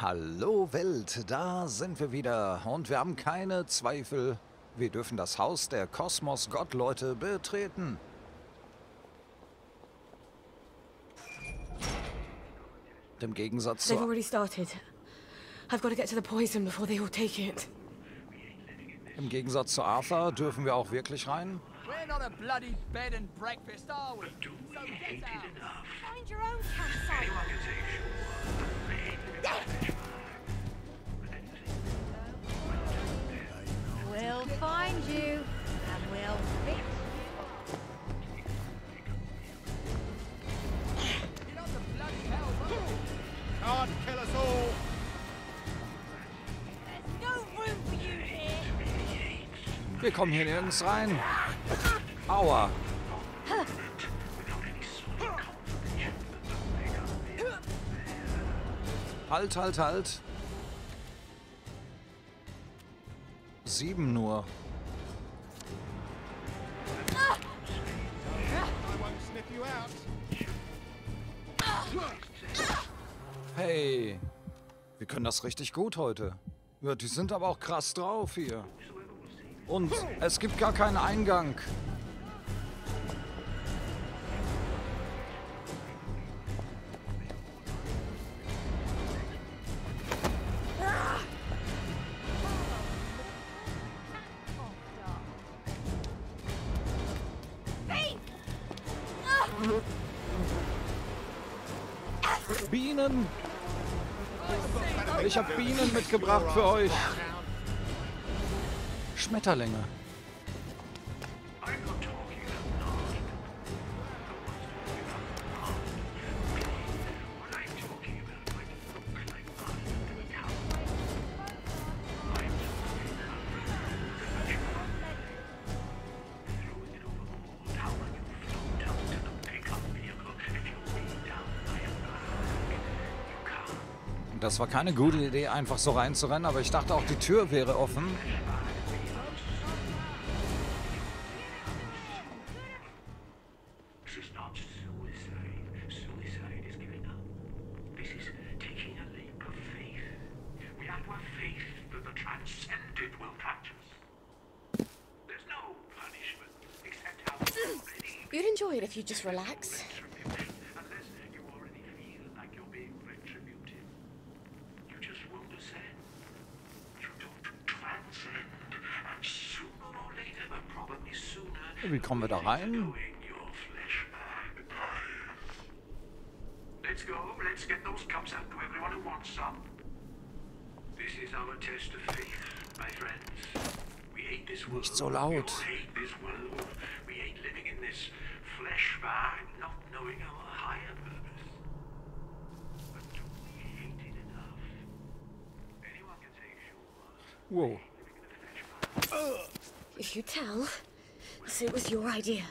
Hallo Welt, da sind wir wieder und wir haben keine Zweifel. Wir dürfen das Haus der Kosmos-Gottleute betreten. Im Gegensatz They've zu... already started. I've got to get to the poison before they all take it. Im Gegensatz zu Arthur dürfen wir auch wirklich rein. We're not a bloody bed and breakfast, are we? So get out. Find your own campsite. We'll find you, and we'll fix You're not the bloody hell, Can't kill us all! There's no room for you here. Wir kommen hier nirgends rein. Aua. Halt, halt, halt. 7 nur. I won't sniff you out. Hey, wir können das richtig gut heute. Ja, die sind aber auch krass drauf hier. Und es gibt gar keinen Eingang. Bienen! Ich habe Bienen mitgebracht für euch. Schmetterlinge. Das war keine gute Idee, einfach so reinzurennen, aber ich dachte auch, die Tür wäre offen. This is not suicide. Suicide is giving up. This is taking a leap of faith. We have to have faith that the transcendent will catch us. There's no punishment except how already You'd enjoy it if you just relax. unless you already feel like you're being retributed. You just won't ascend. You don't transcend. And sooner or later, but probably sooner, Wie kommen wir da rein? knowing your flesh back. Let's go. Let's get those cups out to everyone who wants some. This is our test of faith, my friends. We hate this world. Nicht so We laut. all hate this world. We hate living in this flesh bag, not knowing our higher purpose. But do we hate it enough? Anyone can say sure. Wow. Living in a flesh bag. If you tell, say it was your idea.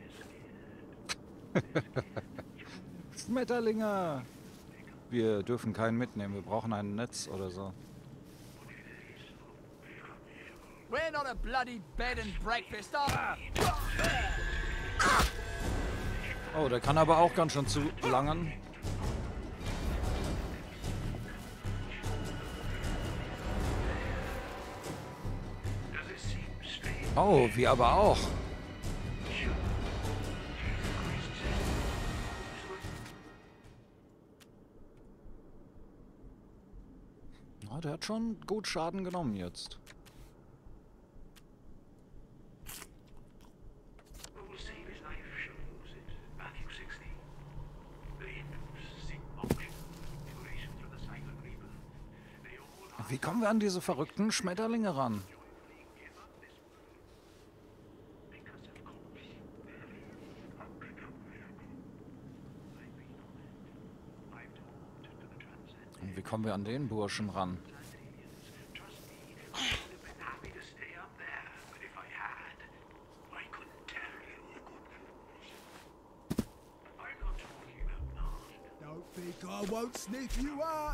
Schmetterlinge! Wir dürfen keinen mitnehmen, wir brauchen ein Netz oder so. We're not a bloody bed and breakfast, are we? Oh, der kann aber auch ganz schön zu langen. Does it seem strange? Oh, wir aber auch. Na, der hat schon gut Schaden genommen jetzt. Who will save his life shall lose it. Matthew 16. The Hindus seek moksha, liberation from the cycle of rebirth. They all are Wie kommen wir an diese verrückten Schmetterlinge ran? give up this world. Because of course, there is unrecoverable. I've been on it. I've talked to the transcendent. Und wie kommen wir an den Burschen ran? Trust me, I would have been happy to stay up there, but if I had, I couldn't tell you, good fools. I'm not talking about Nard. Don't think I won't sniff you out!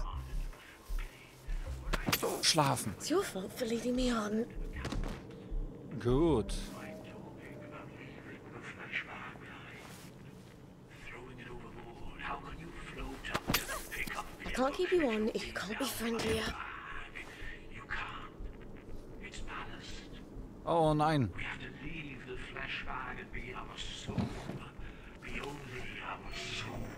Schlafen. It's your fault for leading me on. Gut. I'm talking about the flesh bag. Throwing it overboard. How can you float up to pick up the can't keep you on if you can't be friendlier. You can't. It's ballast. Oh nein. We have to leave the flesh bag and be our soul. Be only our soul.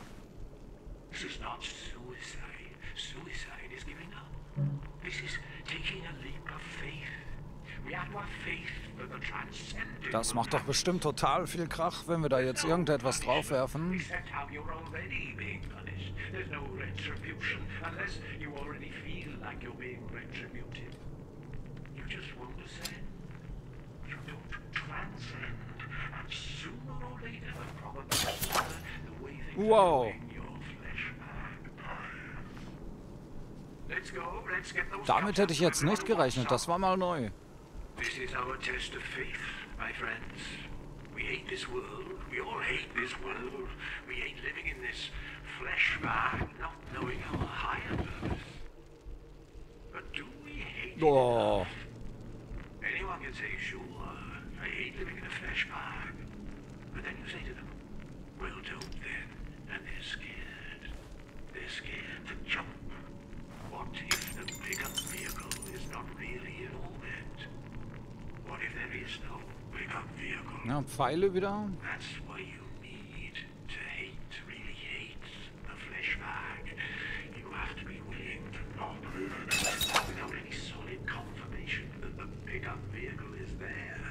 This is not suicide. Suicide is giving up. This is taking a leap of faith. We have our faith that the transcendent. Das macht doch bestimmt total viel Krach, wenn wir da jetzt irgendetwas draufwerfen. Except how you're already being punished. There's no retribution unless you already feel like you're being retributed. You just won't ascend. You don't transcend. And sooner or later, the problem is the way things Wow. are going, your flesh bag. Let's go. Let's get those. Damit hätte ich jetzt nicht gerechnet. Das war mal neu. This is our test of faith, my friends. We hate this world. We all hate this world. We hate living in this flesh bag, not knowing our higher purpose. But do we hate it Oh. enough? Anyone can say, sure, I hate living in a flesh bag. But then you say to them, well, don't then. And they're scared. They're scared to jump. What if the pickup vehicle is not really in orbit? What if there is no pickup vehicle? Ja, Pfeile wieder. That's why you need to hate, really hate the flesh bag. You have to be willing to not live in it without any solid confirmation that the pickup vehicle is there.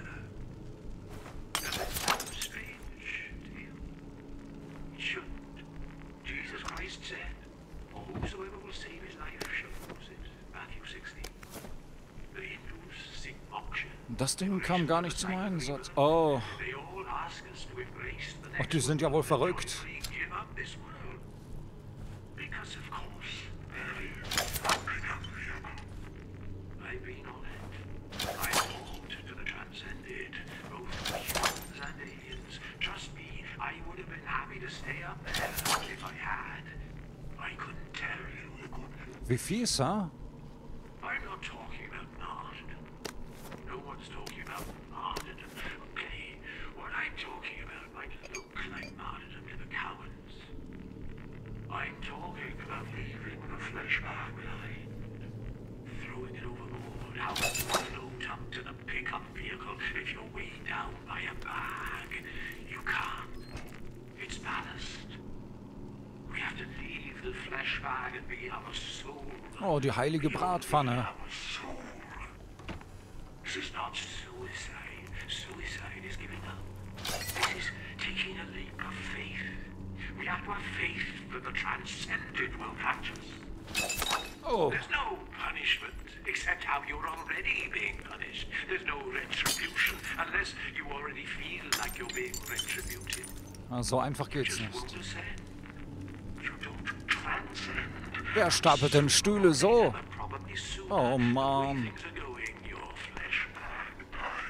Does that sound strange to you? It shouldn't. Jesus Christ said, "For whosoever will save his life shall lose it." Matthew 16. The Hindus sing moksha. Das Ding kam gar nicht zum Einsatz. Oh. They all ask us to embrace the Ach, next die sind ja wohl verrückt. We give up this world. Because of course there is a pickup vehicle. I've been on it. I walked to the transcended, both humans and aliens. Trust me, I would have been happy to stay up there if I had. I couldn't tell you the good news. Wie fies, ha? I'm not talking about martyrdom. No one's talking about martyrdom. Okay, what I'm talking about might look like martyrdom to the cowards. I'm talking about leaving the flesh bag behind. Throwing it overboard. How can you float up to the pickup vehicle if you're weighed down by a bag? You can't. It's ballast. We have to leave the flesh bag and be our soul. Oh, die heilige Bratpfanne. Our soul. This is not suicide. Suicide is giving up. This is taking a leap of faith. We have to have faith that the transcended will catch us. Oh. There's no punishment except how you're already being punished. There's no retribution unless you already feel like you're being retributed. Na, so einfach geht's Just nicht. won't ascend. You don't transcend. Wer stapelt denn Stühle so? The problem is sooner Oh, the way Mann. things are going, your flesh bag.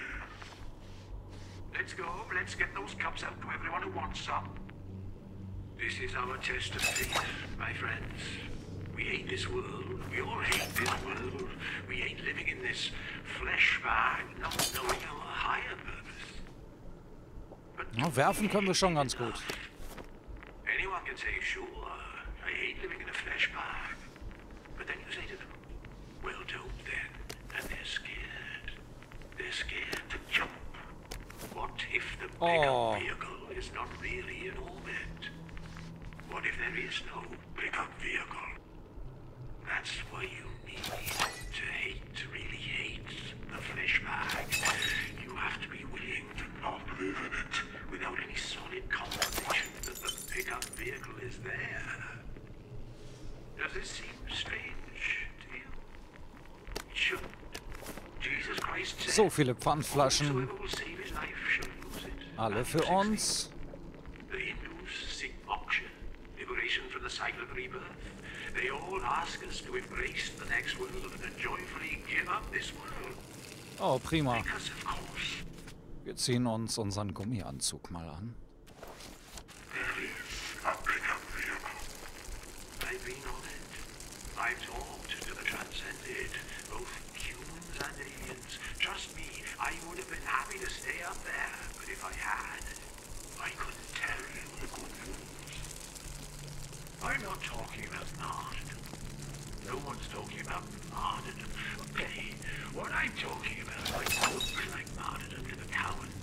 Let's go. Let's get those cups out to everyone who wants some. This is our test of faith, my friends. We hate this world. We all hate this world. We hate living in this flesh bag, not knowing our higher purpose. But Na, werfen können wir schon ganz gut. anyone can say, sure, I hate living in a flesh bag. But then you say to them, well, don't then. And they're scared. They're scared to jump. What if the Oh. pickup vehicle is not really in orbit? What if there is no pickup vehicle? That's why you need to hate, really hate the flesh bag. You have to be willing to not live in it without any solid confirmation that the pickup vehicle is there. Does this seem strange to you? It shouldn't. Jesus Christ said, So viele Pfandflaschen. "Whosoever will save his life shall lose it." Alle für uns. The Hindus sing moksha, liberation from the cycle of rebirth. They all ask us to embrace the next world and joyfully give up this world. Oh, prima. Because of course, Wir ziehen uns unseren Gummianzug mal an. there is a pickup vehicle. I've been on it. I've talked to the transcended, both humans and aliens. Trust me, I would have been happy to stay up there, but if I had, I couldn't tell you the good news. I'm not talking about martyrdom. No one's talking about martyrdom. Okay, what I'm talking about might look like martyrdom to the cowards.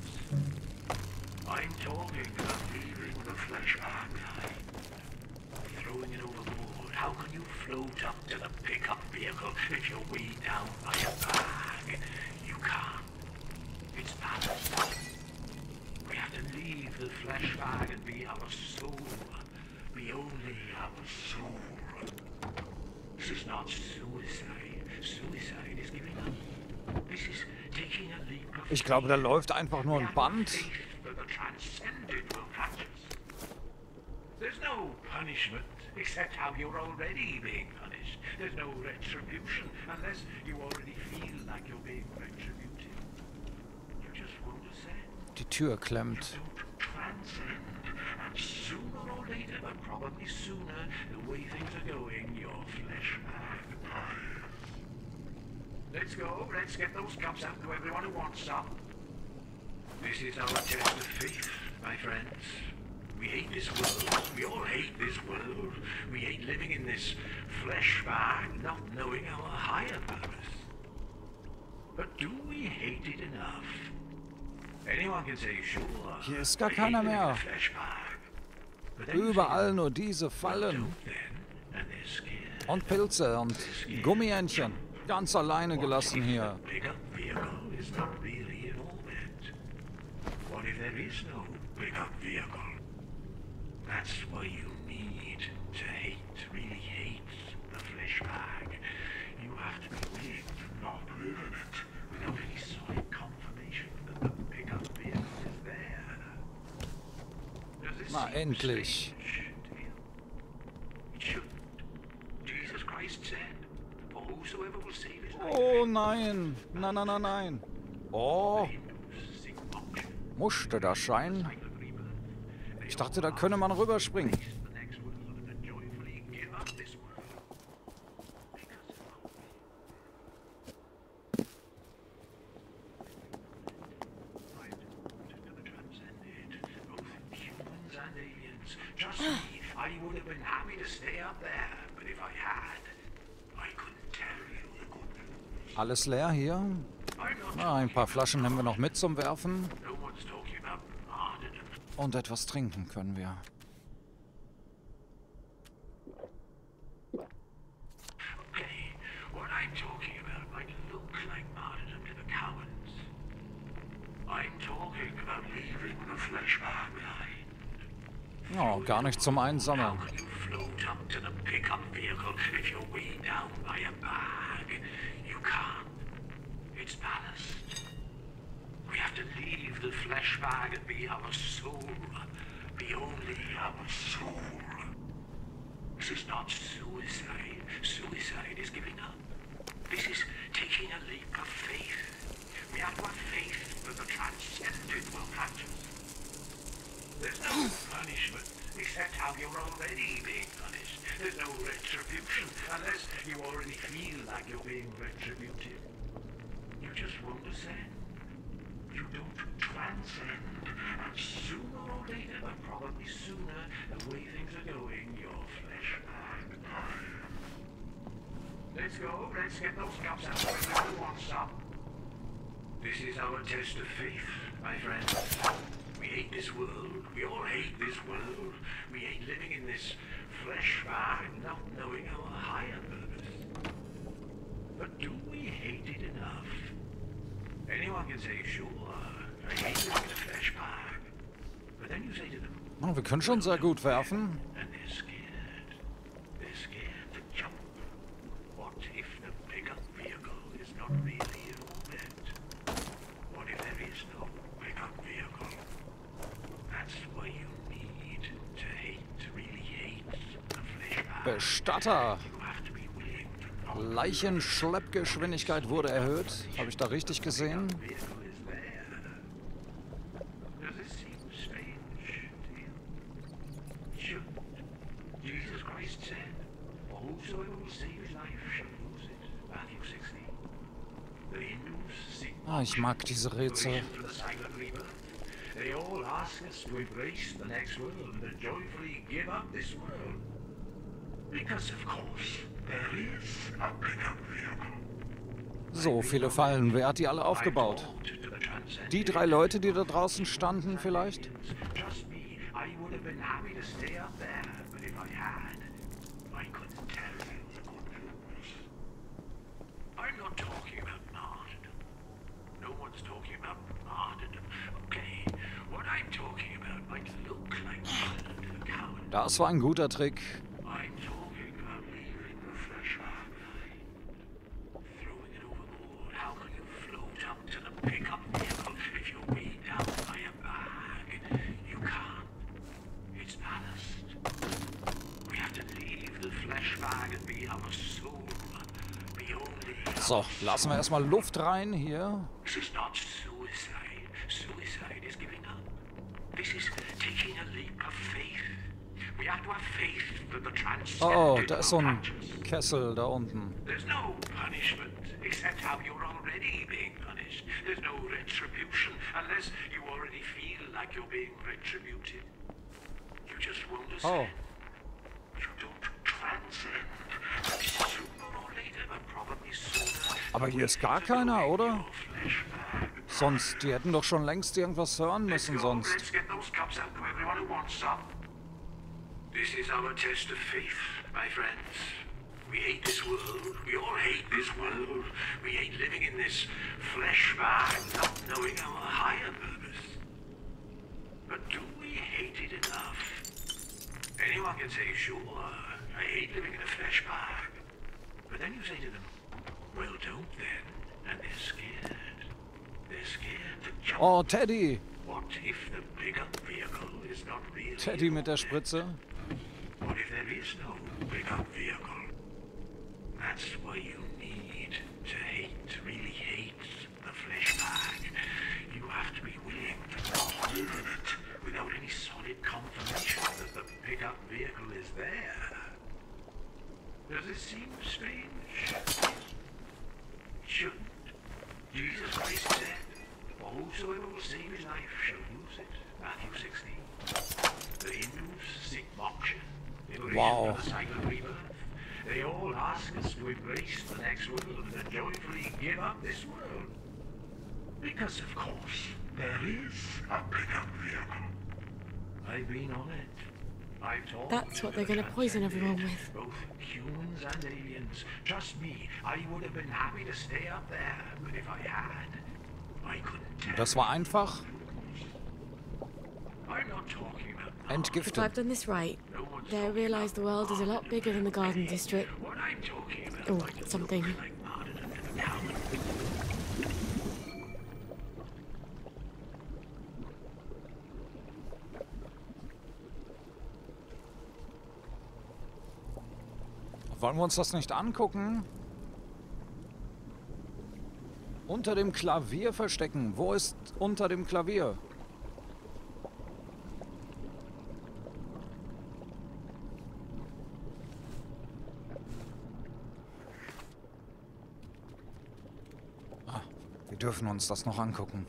I'm talking about leaving the flesh bag behind. Throwing it overboard. How can you float up to the pickup vehicle if you're weighed down by a bag? You can't. It's ballast. We have to leave the flesh bag and be our soul. Be only our soul. This is not suicide. Suicide is giving up. This is taking a leap of Ich glaube, da läuft einfach nur ein Band. faith that the transcendent will practice. There's no punishment except how you're already being punished. There's no retribution unless you already feel like you're being retributed. You just won't ascend. Die Tür klemmt. Don't transcend. And sooner or later, but probably sooner, the way things are going, your flesh bag pies. Let's go. Let's get those cups out to everyone who wants some. This is our test of faith, my friends. We hate this world. We all hate this world. We hate living in this flesh bag, not knowing our higher purpose. But do we hate it enough? Anyone can say, sure. Hier ist gar I hate keiner living in mehr. a flesh bag. But then you Überall say, nur diese well, Fallen. don't then, and they're scared. Und Pilze und Gummientchen. Ganz alleine gelassen hier. Pickup vehicle is not really in orbit. What if there is no pickup vehicle? That's why you need to hate, really hate the flesh bag. You have to be willing to not live in it without any solid confirmation that the pickup vehicle is there. Does this Na, seem endlich. strange to you? It shouldn't. Jesus Christ said, for whosoever will save his life. Oh nein. Nein, nein, nein, nein. Oh, musste das sein? Ich dachte, da könne man rüberspringen. Trust me, I would have been happy to stay up there, but if I had, I couldn't tell you the good news. Alles leer hier? I'm not Na, ein paar Flaschen nehmen wir noch mit zum Werfen. no one's talking about martyrdom. Und etwas trinken können wir. Okay, what I'm talking about might look like martyrdom to the cowards. I'm talking about leaving the flesh bag behind. Oh, gar nicht zum How Einsammeln. can you float up to the pickup vehicle if you're weighed down by a bag? You can't. It's ballast. We have to leave the flesh bag and be our soul. Be only our soul. This is not suicide. Suicide is giving up. This is taking a leap of faith. We have to have faith that the transcendent will practice. There's no punishment except how you're already being punished. There's no retribution unless you already feel like you're being retributed. You just won't ascend. You don't transcend. And sooner or later, but probably sooner, the way things are going, your flesh bag pies. Let's go. Let's get those cups out. Everyone wants some. This is our test of faith, my friends. We hate this world. We all hate this world. We hate living in this flesh bag, not knowing our higher purpose. But do we hate it enough? Anyone can say, sure, I hate living in a flesh bag. But then you say to them, Oh, wir können schon sehr gut werfen. and they're scared. They're scared to jump. What if the pickup vehicle is not really in orbit? What if there is no pickup vehicle? That's why you need to hate, really hate the flesh bag. Bestatter. You have to be willing to not Leichenschleppgeschwindigkeit wurde erhöht. Habe ich da richtig gesehen? vehicle is there. Does this seem strange to you? Should Jesus Christ said, for whosoever will save his life shall lose it. Matthew 16. The Hindus seek Ah, ich mag diese Rätsel. for the silent rebirth. They all ask us to embrace the next world and joyfully give up this world. Because of course there is a pickup vehicle. So viele Fallen. Wer hat die alle aufgebaut? Die 3 Leute, die da draußen standen vielleicht? Trust me, I would have been happy to stay up there, but if I had, I couldn't tell you the good news. I'm not talking about martyrdom. No one's talking about martyrdom. Okay, what I'm talking about might look like martyrdom to the coward. Das war ein guter Trick. I'm talking about leaving the flesh behind. Throwing it overboard. How can you float up to the pickup vehicle if you're weighed down by a bag? You can't. It's ballast. We have to leave the flesh bag and be our soul. Be only So, lassen wir erstmal Luft rein hier. This is not suicide. Suicide is giving up. This is taking a leap of faith. We have to have faith that the transcendent Oh, da ist so will ein catch us. Kessel da unten. There's no punishment, except how you're already being punished. There's no retribution, unless you already feel like you're being retributed. You just won't ascend. You don't transcend. Sooner or later, but probably sooner. Aber hier ist gar keiner, oder? Your flesh bag. Sonst, die hätten doch schon längst irgendwas hören Let's müssen go. sonst. Let's get those cups out to everyone who wants some. This is our test of faith, my friends. We hate this world. We all hate this world. We hate living in this flesh bag, not knowing our higher purpose. But do we hate it enough? Anyone can say, sure, I hate living in a flesh bag. But then you say to them, well, don't then. And they're scared. They're scared to jump. Oh, Teddy! What if the pickup vehicle is not real? Teddy mit der Spritze. What if there is no pickup vehicle? That's why you need to hate, really hate the flesh bag. You have to be willing to live in it without any solid confirmation that the pickup vehicle is there. Does it seem strange? It shouldn't. Jesus Christ said, "For whosoever will save his life shall lose it." Matthew 16. The Hindus seek moksha. Wow. The cycle of rebirth. They all ask us to embrace the next world and joyfully give up this world. Because of course, there is a pickup vehicle. I've been on it. I've talked That's what to they're the gonna poison everyone transcendent, with. both humans and aliens. Trust me, I would have been happy to stay up there, but if I had, I couldn't tell. Das war einfach I'm not talking about If entgiftet. I've done this right, they'll realise the world is a lot bigger than the Garden District. what I'm talking about. Or Like something. like martyrdom to the coward. Wollen wir uns das nicht angucken? Unter dem Klavier verstecken. Wo ist unter dem Klavier? Ah, wir dürfen uns das noch angucken.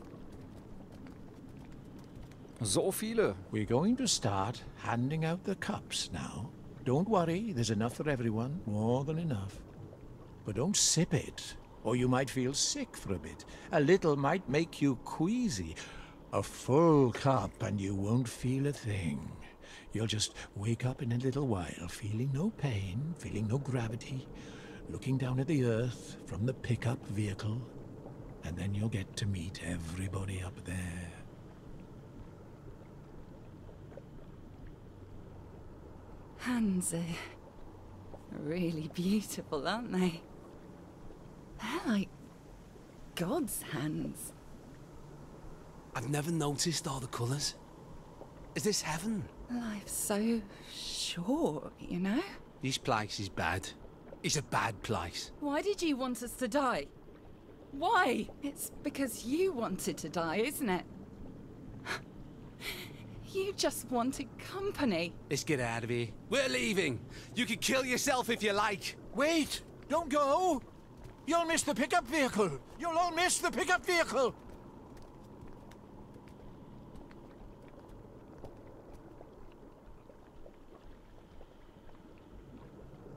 So viele. We're going to start handing out the cups now. Don't worry, there's enough for everyone, more than enough. But don't sip it, or you might feel sick for a bit. A little might make you queasy. A full cup and you won't feel a thing. You'll just wake up in a little while, feeling no pain, feeling no gravity, looking down at the earth from the pickup vehicle, and then you'll get to meet everybody up there. Hands are really beautiful, aren't they? They're like God's hands. I've never noticed all the colours. Is this heaven? Life's so short, you know? This place is bad. It's a bad place. Why did you want us to die? Why? It's because you wanted to die, isn't it? You just wanted company. Let's get out of here. We're leaving. You can kill yourself if you like. Wait! Don't go! You'll miss the pickup vehicle! You'll all miss the pickup vehicle!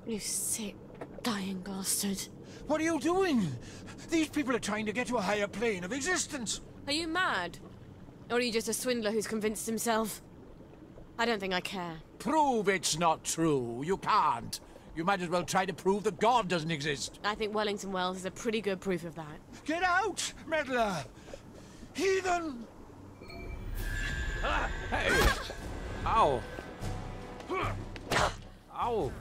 You sick, dying bastard. What are you doing? These people are trying to get to a higher plane of existence. Are you mad? Or are you just a swindler who's convinced himself? I don't think I care. Prove it's not true. You can't. You might as well try to prove that God doesn't exist. I think Wellington Wells is a pretty good proof of that. Get out, meddler! Heathen! Hey! Au! Au!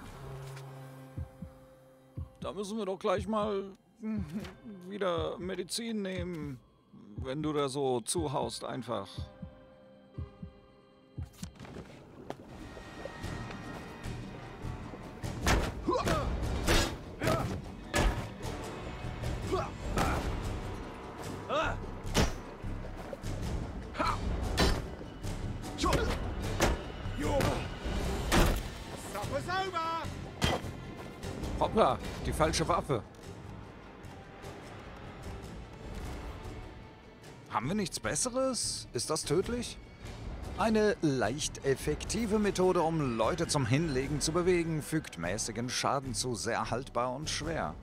Da müssen wir doch gleich mal wieder Medizin nehmen, wenn du da so zuhaust einfach. Supper's over! Hoppla, die falsche Waffe. Haben wir nichts Besseres? Ist das tödlich? Eine leicht effektive Methode, um Leute zum Hinlegen zu bewegen, fügt mäßigen Schaden zu, sehr haltbar und schwer.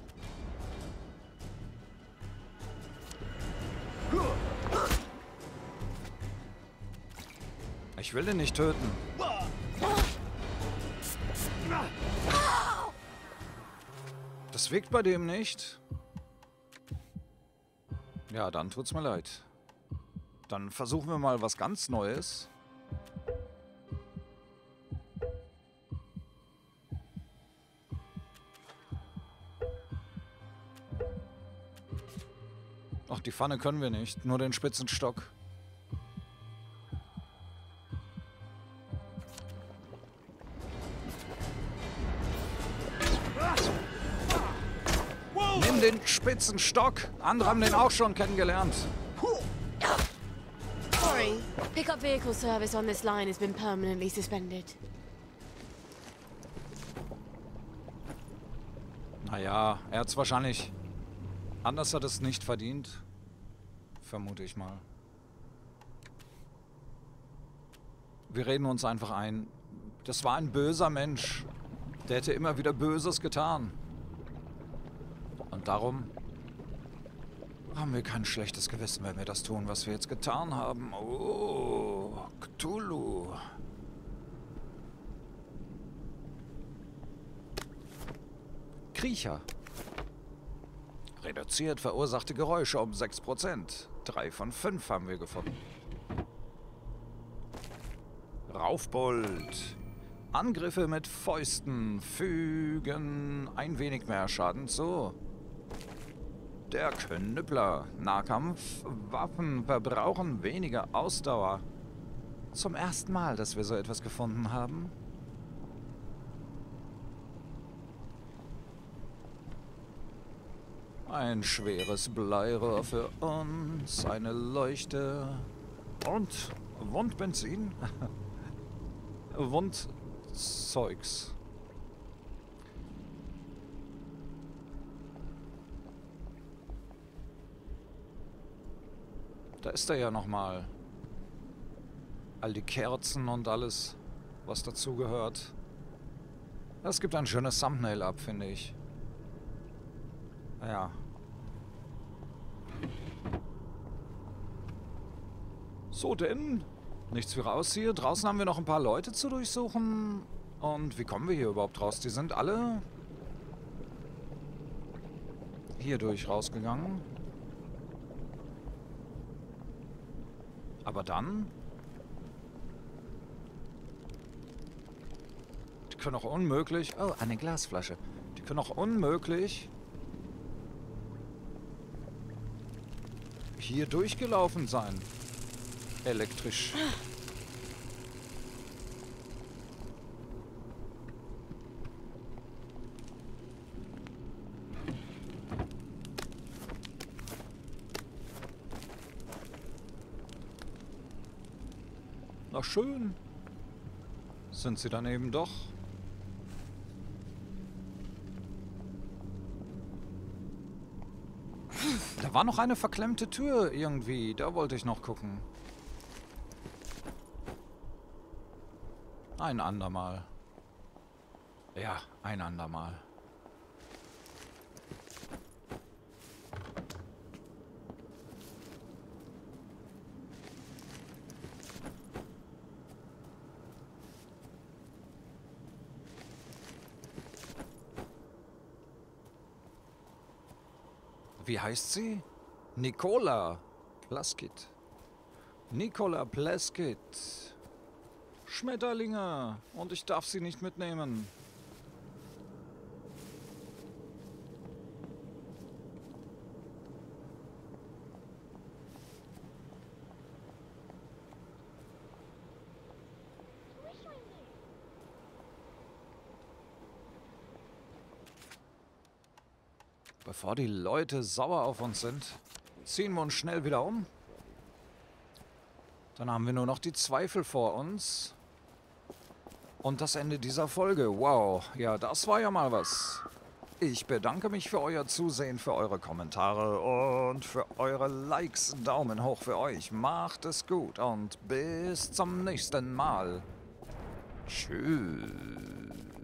Ich will den nicht töten. Das wirkt bei dem nicht. Ja, dann tut's mir leid. Dann versuchen wir mal was ganz Neues. Ach, die Pfanne können wir nicht, nur den spitzen Stock. Nimm den spitzen Stock. Andere haben den auch schon kennengelernt. Sorry. Pickup vehicle service on this line has been permanently suspended. Naja, er hat's wahrscheinlich... Anders hat es nicht verdient. Vermute ich mal. Wir reden uns einfach ein. Das war ein böser Mensch. Der hätte immer wieder Böses getan. Und darum haben wir kein schlechtes Gewissen, wenn wir das tun, was wir jetzt getan haben. Oh, Cthulhu. Kriecher. Reduziert verursachte Geräusche um 6%. 3 von 5 haben wir gefunden. Raufbold. Angriffe mit Fäusten fügen ein wenig mehr Schaden zu. Der Knüppler. Nahkampfwaffen verbrauchen weniger Ausdauer. Zum ersten Mal, dass wir so etwas gefunden haben. Ein schweres Bleirohr für uns, eine Leuchte und Wundbenzin. Wundzeugs. Da ist er ja nochmal. All die Kerzen und alles, was dazugehört. Das gibt ein schönes Thumbnail ab, finde ich. Ja. So denn? Nichts wie raus hier. Draußen haben wir noch ein paar Leute zu durchsuchen. Und wie kommen wir hier überhaupt raus? Die sind alle hier durch rausgegangen. Aber dann... Die können auch unmöglich... Oh, eine Glasflasche. Die können auch unmöglich... hier durchgelaufen sein. Elektrisch. Na schön. Sind sie dann eben doch. Da war noch eine verklemmte Tür irgendwie. Da wollte ich noch gucken. Ein andermal. Ja, ein andermal. Wie heißt sie? Nicola Plaskett. Nicola Plaskett. Schmetterlinge. Und ich darf sie nicht mitnehmen. Bevor die Leute sauer auf uns sind, ziehen wir uns schnell wieder um. Dann haben wir nur noch die Zweifel vor uns. Und das Ende dieser Folge. Wow, ja, das war ja mal was. Ich bedanke mich für euer Zusehen, für eure Kommentare und für eure Likes. Daumen hoch für euch. Macht es gut und bis zum nächsten Mal. Tschüss.